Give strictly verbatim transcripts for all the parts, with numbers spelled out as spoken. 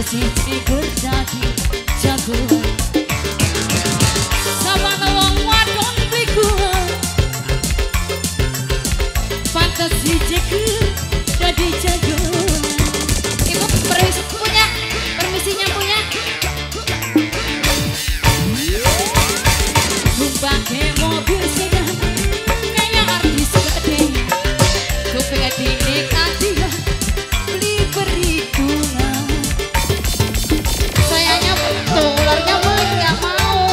si Tiger jadi jagoan. Sama wong wadon bikuan, pantas si Tiger jadi jagoan. Ibu permisi punya, permisinya punya. Pakai mobil sedan, kayak artis gede. Ku pengen dinikmati, beli perhitungan. Sayangnya dolarnya beli nggak mau.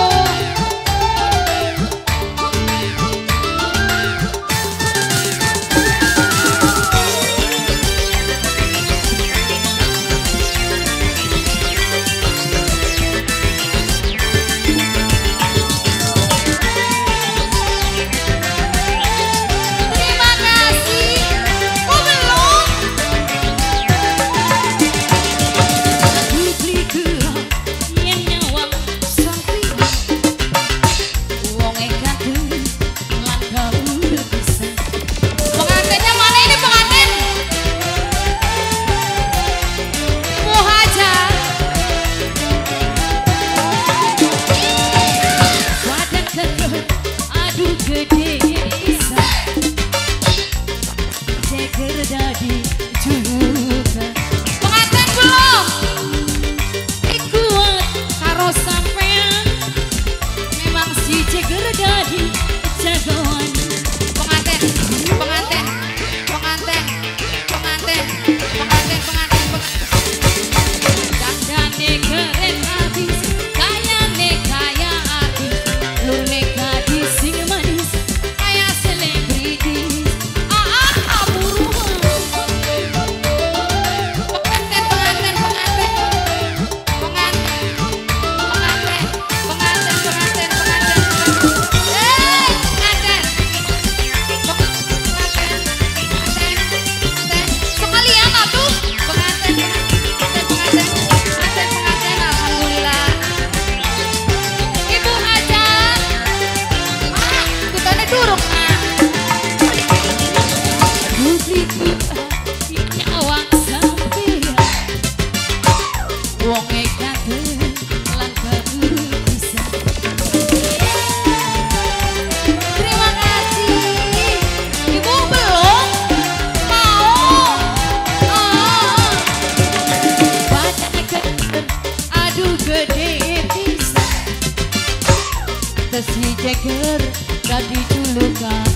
Si Ceker jadi julukan.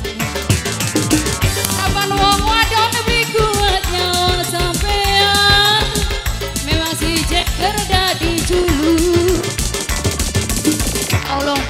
Kapan wong wadon lebih kuat nyawa sampean, memang si Ceker jadi juluk. Allah.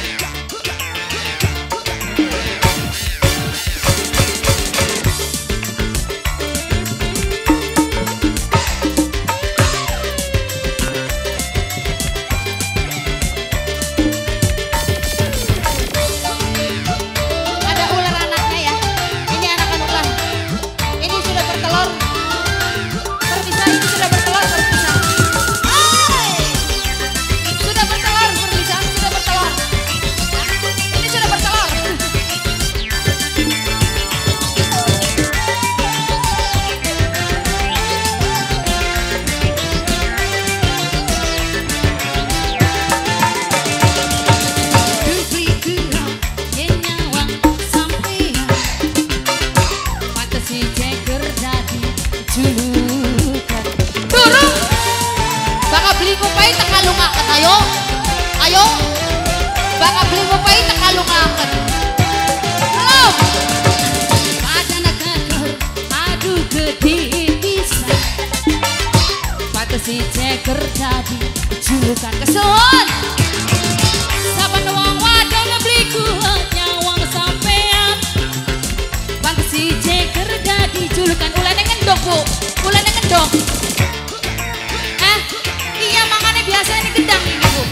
Ayo, ayo, bakal beli mopai tekalungakan. Belum. Pada nakakar, aduh gede bisa. Pada si Ceker jadi julukan kesuan. Saban wong wadon beli kuat nyawang sampean. Pada si Ceker jadi julukan. Ulane ngendok bu, ulane ngendok. Eh, iya makanya biasa ini gedang ini bu.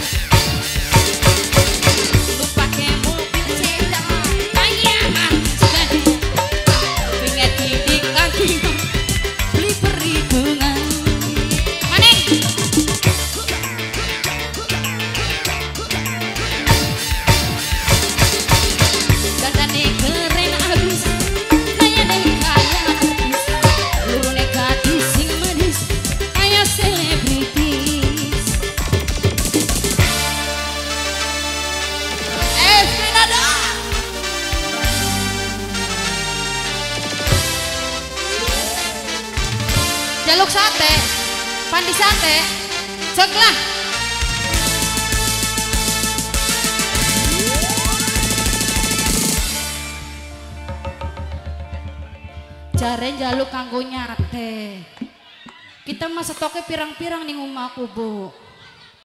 Lu pakai mobil sedan, kayak sekali. Pengen didik lagi, beli perhitungan. Maneng. Dandannya keren abis, kayak deh kayak artis. Lu nekat sing manis. jaluk sate. Pandi sate. Cek lah. Jare jaluk kanggo nyate. Kita mah stoknya pirang-pirang ning omahku, Bu.